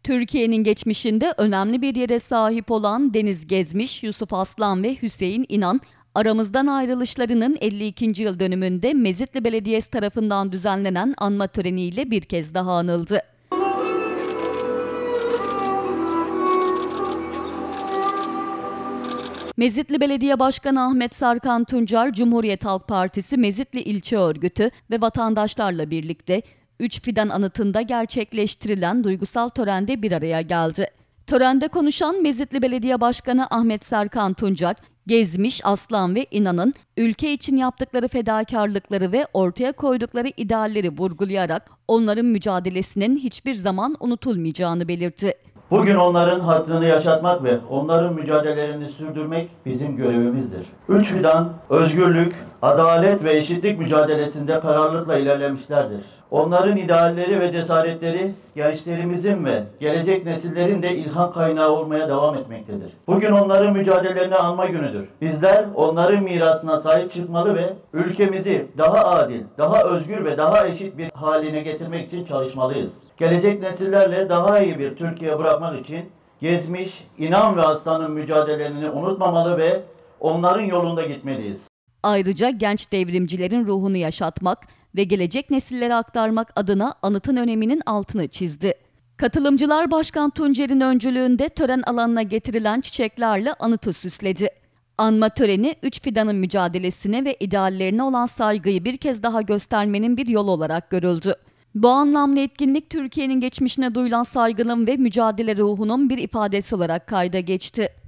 Türkiye'nin geçmişinde önemli bir yere sahip olan Deniz Gezmiş, Yusuf Aslan ve Hüseyin İnan, aramızdan ayrılışlarının 52. yıl dönümünde Mezitli Belediyesi tarafından düzenlenen anma töreniyle bir kez daha anıldı. Mezitli Belediye Başkanı Ahmet Sarkan Tuncer, Cumhuriyet Halk Partisi Mezitli İlçe Örgütü ve vatandaşlarla birlikte 3 Fidan anıtında gerçekleştirilen duygusal törende bir araya geldi. Törende konuşan Mezitli Belediye Başkanı Ahmet Sarkan Tuncer, Gezmiş, Aslan ve İnan'ın ülke için yaptıkları fedakarlıkları ve ortaya koydukları idealleri vurgulayarak onların mücadelesinin hiçbir zaman unutulmayacağını belirtti. Bugün onların hatırını yaşatmak ve onların mücadelelerini sürdürmek bizim görevimizdir. 3 Fidan, özgürlük, adalet ve eşitlik mücadelesinde kararlılıkla ilerlemişlerdir. Onların idealleri ve cesaretleri gençlerimizin ve gelecek nesillerin de ilham kaynağı olmaya devam etmektedir. Bugün onların mücadelelerini anma günüdür. Bizler onların mirasına sahip çıkmalı ve ülkemizi daha adil, daha özgür ve daha eşit bir haline getirmek için çalışmalıyız. Gelecek nesillerle daha iyi bir Türkiye bırakmak için Gezmiş, İnan ve Aslan'ın mücadelelerini unutmamalı ve onların yolunda gitmeliyiz. Ayrıca genç devrimcilerin ruhunu yaşatmak ve gelecek nesillere aktarmak adına anıtın öneminin altını çizdi. Katılımcılar Başkan Tuncer'in öncülüğünde tören alanına getirilen çiçeklerle anıtı süsledi. Anma töreni 3 Fidan'ın mücadelesine ve ideallerine olan saygıyı bir kez daha göstermenin bir yolu olarak görüldü. Bu anlamlı etkinlik Türkiye'nin geçmişine duyulan saygının ve mücadele ruhunun bir ifadesi olarak kayda geçti.